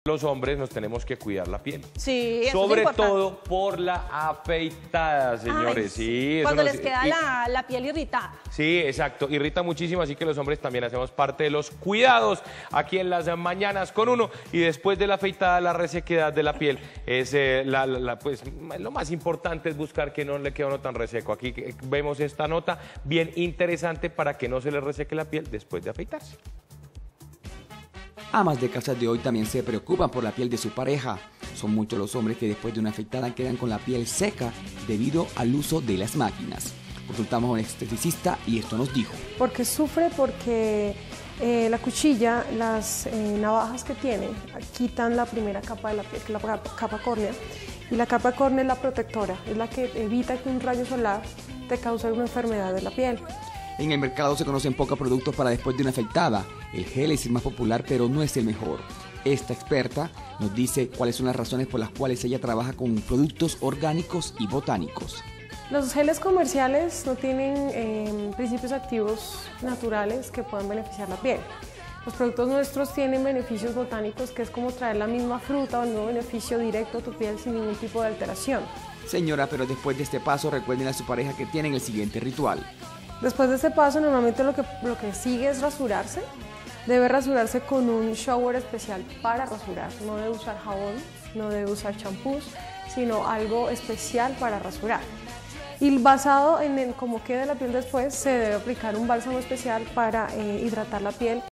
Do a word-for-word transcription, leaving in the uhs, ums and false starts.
Los hombres nos tenemos que cuidar la piel. Sí, eso sobre es importante. todo por la afeitada, señores. Ay, sí, cuando eso les nos, queda y, la, la piel irritada. Sí, exacto. Irrita muchísimo, así que los hombres también hacemos parte de los cuidados aquí en las mañanas con uno. Y después de la afeitada, la resequedad de la piel es eh, la, la, la, pues, lo más importante es buscar que no le quede a uno tan reseco. Aquí vemos esta nota bien interesante para que no se le reseque la piel después de afeitarse. Amas de casa de hoy también se preocupan por la piel de su pareja. Son muchos los hombres que después de una afeitada quedan con la piel seca debido al uso de las máquinas. Consultamos a un esteticista y esto nos dijo. Porque sufre porque eh, la cuchilla, las eh, navajas que tiene, quitan la primera capa de la piel, que es la capa, capa córnea, y la capa córnea es la protectora, es la que evita que un rayo solar te cause una enfermedad de la piel. En el mercado se conocen pocos productos para después de una afeitada. El gel es el más popular, pero no es el mejor. Esta experta nos dice cuáles son las razones por las cuales ella trabaja con productos orgánicos y botánicos. Los geles comerciales no tienen eh, principios activos naturales que puedan beneficiar la piel. Los productos nuestros tienen beneficios botánicos, que es como traer la misma fruta o el mismo beneficio directo a tu piel sin ningún tipo de alteración. Señora, pero después de este paso recuerden a su pareja que tienen el siguiente ritual. Después de este paso, normalmente lo que, lo que sigue es rasurarse. Debe rasurarse con un shower especial para rasurar. No debe usar jabón, no debe usar champús, sino algo especial para rasurar. Y basado en el, cómo quede la piel después, se debe aplicar un bálsamo especial para eh, hidratar la piel.